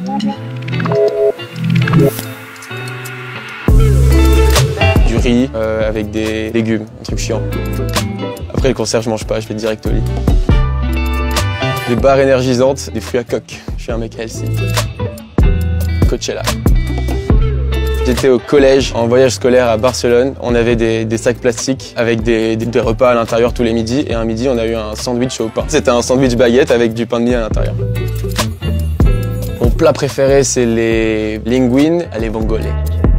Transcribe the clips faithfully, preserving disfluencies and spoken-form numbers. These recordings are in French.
Du riz euh, avec des légumes, un truc chiant. Après le concert, je mange pas, je vais direct au lit. Des barres énergisantes, des fruits à coque. Je suis un mec healthy. Coachella. J'étais au collège en voyage scolaire à Barcelone. On avait des, des sacs plastiques avec des, des, des repas à l'intérieur tous les midis. Et un midi, on a eu un sandwich au pain. C'était un sandwich baguette avec du pain de mie à l'intérieur. Mon plat préféré, c'est les linguines à les vongole.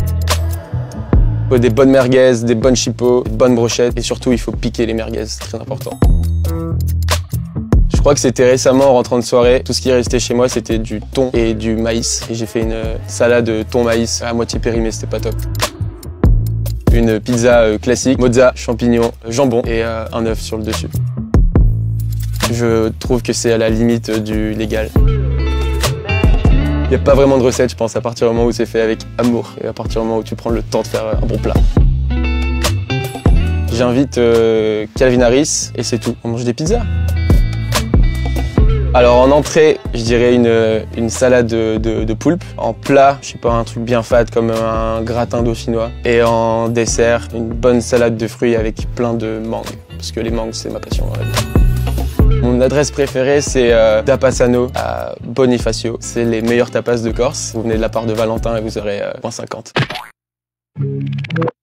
Il faut des bonnes merguez, des bonnes chipots, des bonnes brochettes. Et surtout, il faut piquer les merguez, c'est très important. Je crois que c'était récemment en rentrant de soirée. Tout ce qui est resté chez moi, c'était du thon et du maïs. Et j'ai fait une salade thon-maïs à moitié périmée, c'était pas top. Une pizza classique, mozza, champignons, jambon et un œuf sur le dessus. Je trouve que c'est à la limite du légal. Il n'y a pas vraiment de recette, je pense, à partir du moment où c'est fait avec amour et à partir du moment où tu prends le temps de faire un bon plat. J'invite euh, Calvin Harris et c'est tout. On mange des pizzas. Alors en entrée, je dirais une, une salade de, de, de poulpe. En plat, je sais pas, un truc bien fade comme un gratin dauphinois. Et en dessert, une bonne salade de fruits avec plein de mangues. Parce que les mangues, c'est ma passion. Mon adresse préférée, c'est euh, Dapassano à Bonifacio. C'est les meilleurs tapas de Corse. Vous venez de la part de Valentin et vous aurez euh, moins cinquante.